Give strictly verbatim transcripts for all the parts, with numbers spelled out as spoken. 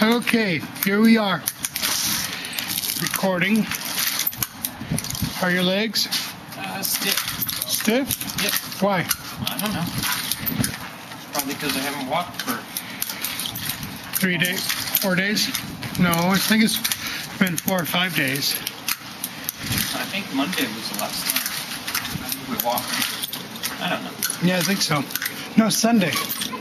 Okay, here we are. Recording. How are your legs? Uh, stiff. Stiff? Yep. Why? I don't know. Probably because I haven't walked for... Three days? Four days? No, I think it's been four or five days. I think Monday was the last time we walked. I don't know. Yeah, I think so. No, Sunday.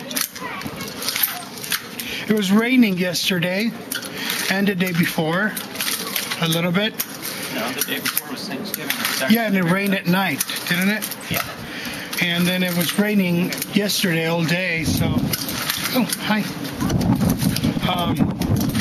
It was raining yesterday and the day before, a little bit. No, the day before was Thanksgiving. Yeah, and it rained at night, didn't it? Yeah. And then it was raining yesterday all day, so... Oh, hi. Um...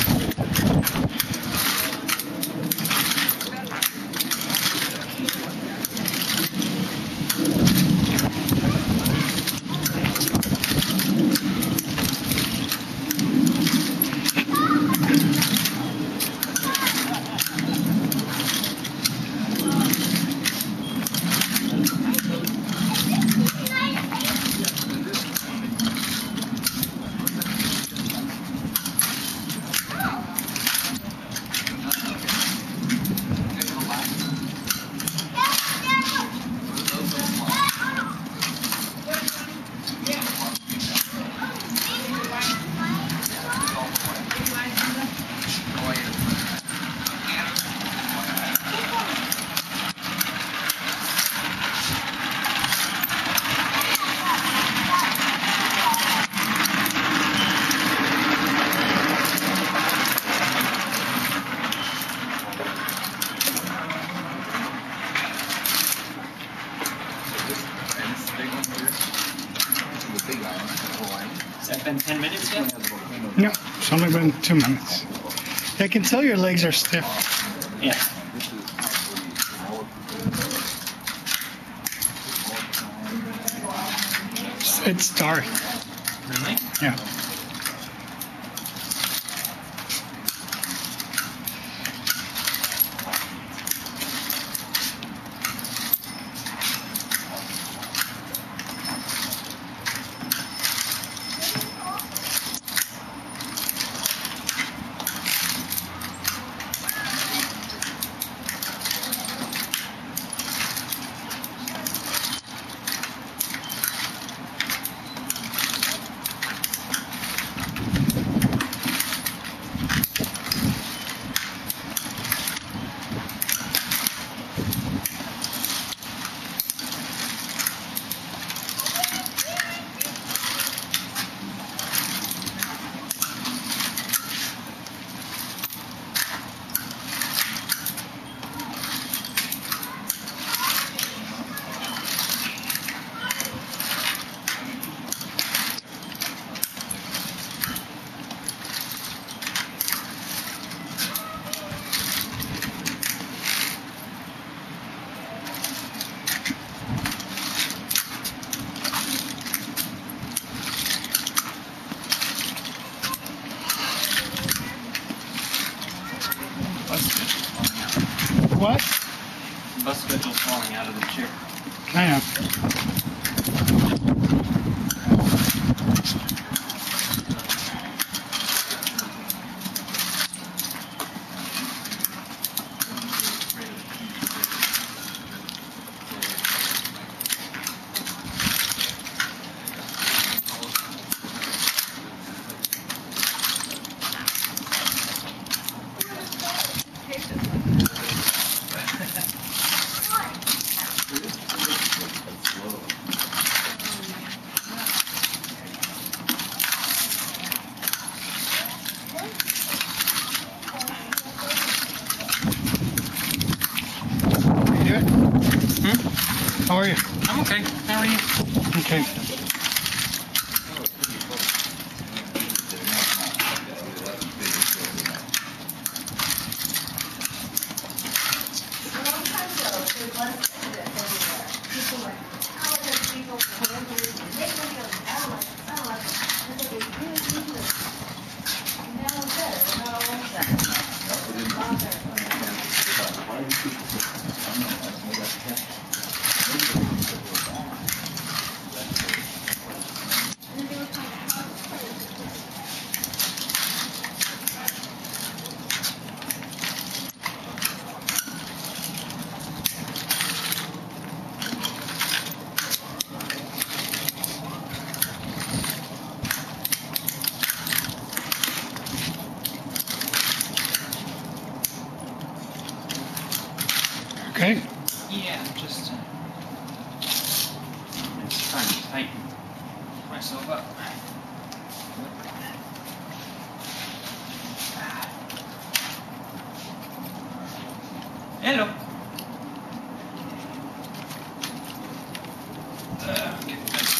Has that been ten minutes yet? No, it's only been two minutes. I can tell your legs are stiff. Yeah. It's dark. Really? Yeah. What? The bus schedule's falling out of the chair. I know. Hmm? How are you? I'm okay. How are you? Okay. Okay. Yeah, just, uh, just trying to tighten myself up. Hello. Uh, get this.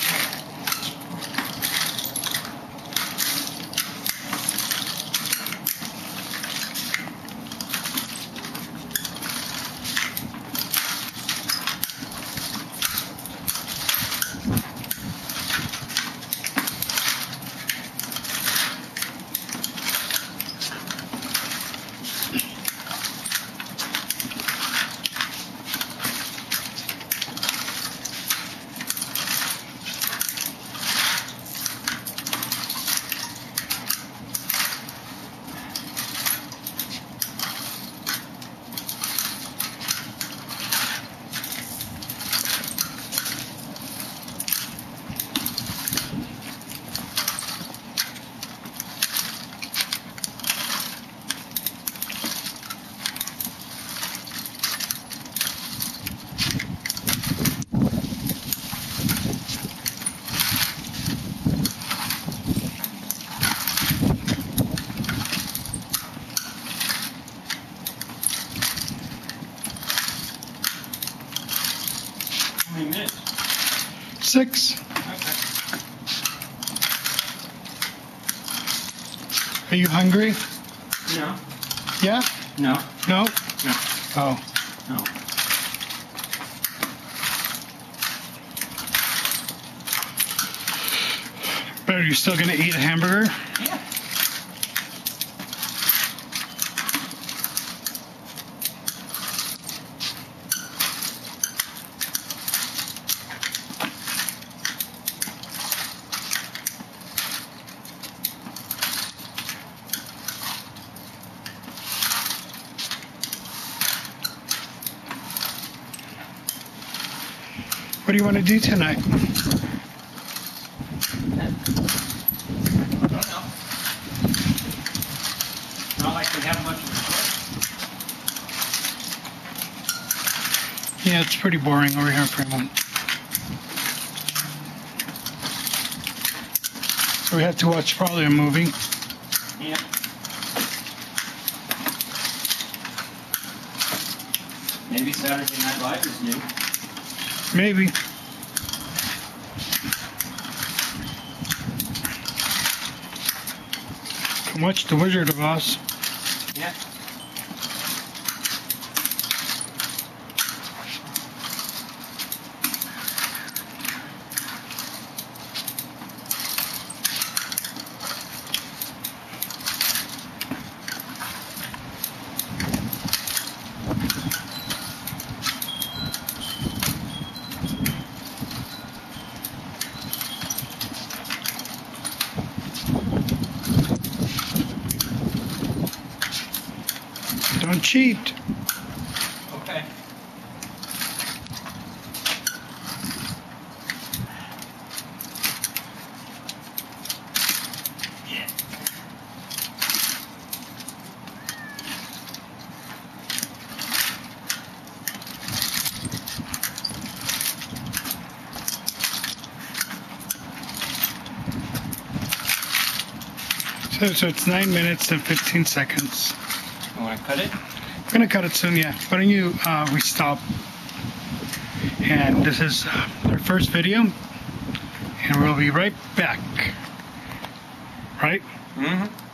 How many minutes? Six. Okay. Are you hungry? No. Yeah? No. No? No. Oh. No. But are you still going to eat a hamburger? Yeah. What do you want to do tonight? I don't know. Not like we have much of a choice. Yeah, it's pretty boring over here in Fremont. So we have to watch probably a movie. Yeah. Maybe Saturday Night Live is new. Maybe. Can watch The Wizard of Oz. Yeah. Don't cheat. Okay. Yeah. So, so it's nine minutes and fifteen seconds. You want to cut it? We're gonna cut it soon, yeah. Why don't you, uh, we stop. And this is uh, our first video. And we'll be right back. Right? Mm-hmm.